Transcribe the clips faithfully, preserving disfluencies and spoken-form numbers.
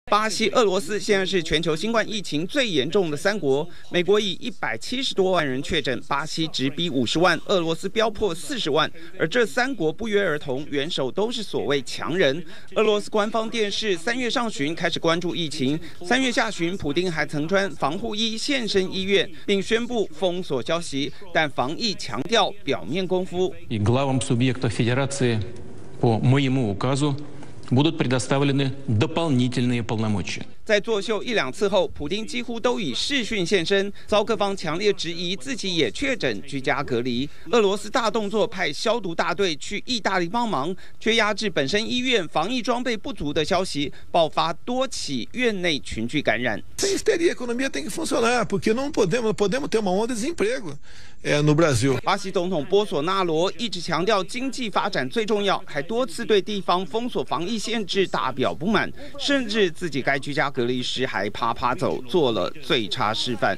巴西、俄罗斯现在是全球新冠疫情最严重的三国。美国以一百七十多万人确诊，巴西直逼五十万，俄罗斯飙破四十万。而这三国不约而同，元首都是所谓强人。俄罗斯官方电视三月上旬开始关注疫情，三月下旬，普丁还曾穿防护衣现身医院，并宣布封锁消息，但防疫强调表面功夫。 И главам субъектов Федерации по моему указу будут предоставлены дополнительные полномочия. 在作秀一两次后，普丁几乎都以视讯现身，遭各方强烈质疑自己也确诊，居家隔离。俄罗斯大动作，派消毒大队去意大利帮忙，却压制本身医院防疫装备不足的消息，爆发多起院内群聚感染。 Sem histeria, a economia tem que funcionar, porque não podemos, podemos ter uma onda de desemprego no Brasil. 巴西总统波索纳罗一直强调经济发展最重要，还多次对地方封锁防疫限制大表不满，甚至自己该居家隔离时还趴趴走，做了最差示范。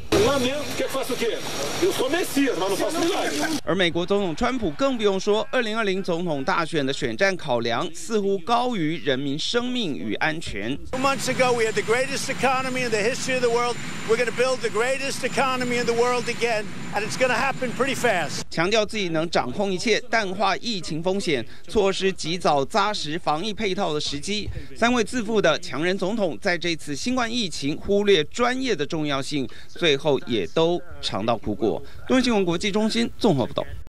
而美国总统川普更不用说，二零二零总统大选的选战考量似乎高于人民生命与安全。 Two months ago, we had the greatest economy in the history of the world. We're going to build the greatest economy in the world again, and it's going to happen pretty fast. 强调自己能掌控一切，淡化疫情风险，错失及早扎实防疫配套的时机。三位自负的强人总统，在这次新冠疫情忽略专业的重要性，最后也都尝到苦果。东森新闻国际中心综合报道。